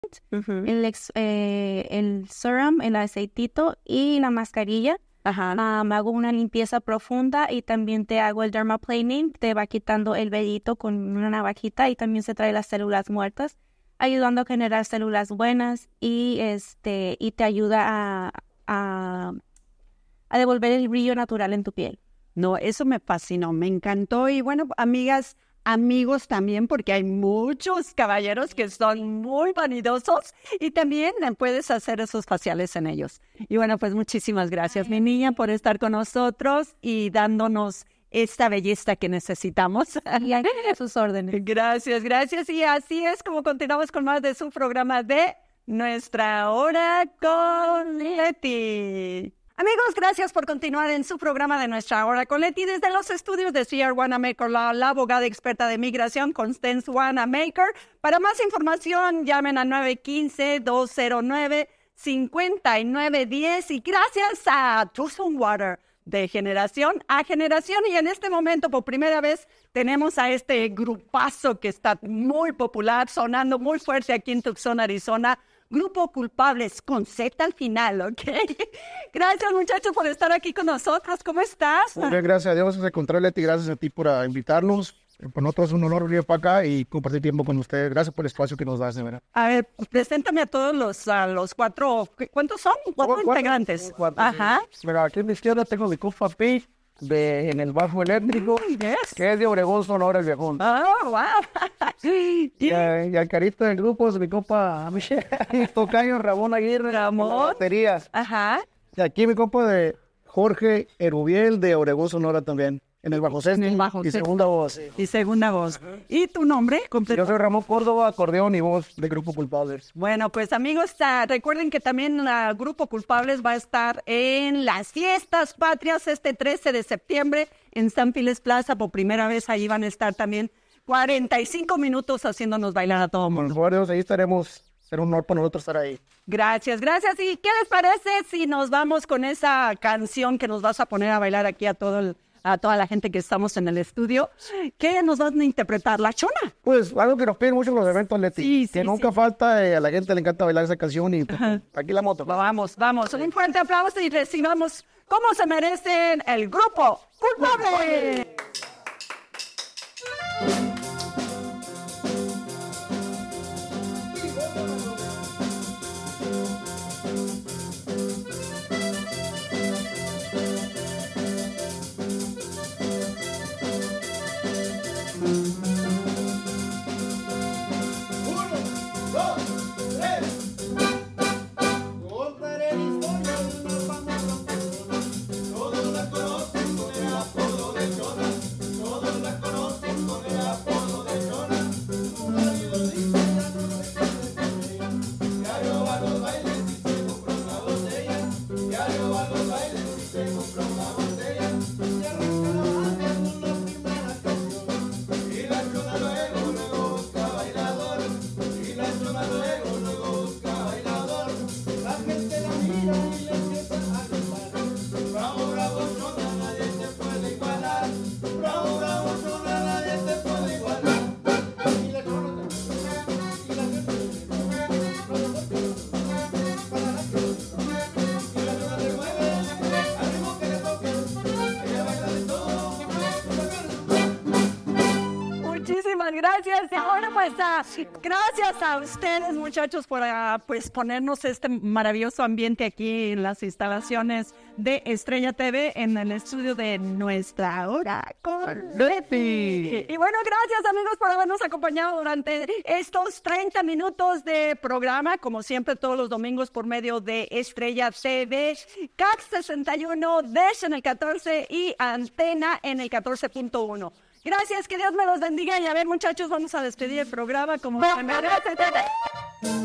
Ujú. el serum, el aceitito y la mascarilla. Ajá. Me hago una limpieza profunda y también te hago el dermaplaning. Te va quitando el vellito con una navajita y también se trae las células muertas, ayudando a generar células buenas y te ayuda a devolver el brillo natural en tu piel. No, eso me fascinó, me encantó. Y bueno, amigas, amigos también, porque hay muchos caballeros que son muy vanidosos y también puedes hacer esos faciales en ellos. Y bueno, pues muchísimas gracias, mi niña, por estar con nosotros y dándonos esta belleza que necesitamos. Y ahí a sus órdenes. Gracias, gracias. Y así es como continuamos con más de su programa de Nuestra Hora con Leti. Amigos, gracias por continuar en su programa de Nuestra Hora con Leti desde los estudios de CR Wanamaker Law, la abogada experta de migración Constance Wanamaker. Para más información, llamen a 915-209-5910 y gracias a Tucson Water, de generación a generación. Y en este momento, por primera vez, tenemos a este grupazo que está muy popular, sonando muy fuerte aquí en Tucson, Arizona. Grupo Culpables, con Z al final, ¿ok? Gracias, muchachos, por estar aquí con nosotros. ¿Cómo estás? Muy bien, gracias a Dios. Al contrario, Leti, gracias a ti por invitarnos. Para nosotros es un honor venir para acá y compartir tiempo con ustedes. Gracias por el espacio que nos das, de verdad. A ver, preséntame a todos los cuatro. ¿Cuántos son? Cuatro integrantes. Cuatro, Ajá. sí. Mira, aquí a mi izquierda tengo mi compa Pete en el bajo eléctrico, Yes. que es de Obregón, Sonora, el viejón. Oh, wow. Y al carito del grupo es mi compa Michelle, tocayo Ramón Aguirre, Ramón. en la batería. Ajá. Y aquí mi compa de Jorge Erubiel de Obregón, Sonora también, en el bajo sexto. En el bajo y sexto. segunda voz. Sí. Y segunda voz. ¿Y tu nombre completo? Yo soy Ramón Córdoba, acordeón y voz del Grupo Culpables. Bueno, pues amigos, recuerden que también el Grupo Culpables va a estar en las fiestas patrias este 13 de septiembre en San Piles Plaza. Por primera vez ahí van a estar también 45 minutos haciéndonos bailar a todo el Con mundo. el favor de Dios, ahí estaremos. Será un honor para nosotros estar ahí. Gracias, gracias. ¿Y qué les parece si nos vamos con esa canción que nos vas a poner a bailar aquí a toda la gente que estamos en el estudio? ¿Qué nos van a interpretar? ¿La Chona? Pues algo que nos piden mucho en los eventos, Leti. Sí, sí, que nunca sí. falta, a la gente le encanta bailar esa canción y pues, aquí la moto. Vamos, vamos. Un fuerte aplauso y recibamos como se merecen el Grupo Culpables. Contaré la historia de una famosa persona. Todos la conocen con el apodo de Chona. Todos la conocen con el apodo de Chona. Su marido dice ya no recuerda con ella. Diario va a los bailes y se compra una botella. Diario va a los bailes y se compra una botella. Y arranca la banda con la primera canción. Y la Chona luego busca bailador. Y la Chona luego busca bailador. La gente la mira y le empieza a gritar. Bravo, bravo, Chona, nadie te puede igualar. Bravo, bravo, Chona, nadie te puede igualar. Y la Chona y la gente y la Chona le mueve al ritmo que le toque. Ella baila de todo. Muchísimas gracias. Y bueno, pues gracias a ustedes, muchachos, por pues ponernos este maravilloso ambiente aquí en las instalaciones de Estrella TV en el estudio de Nuestra Hora con Leti. Y bueno, gracias amigos por habernos acompañado durante estos 30 minutos de programa, como siempre todos los domingos por medio de Estrella TV, CAC 61, Desh en el 14 y Antena en el 14.1. Gracias, que Dios me los bendiga y a ver muchachos, vamos a despedir el programa como se merece.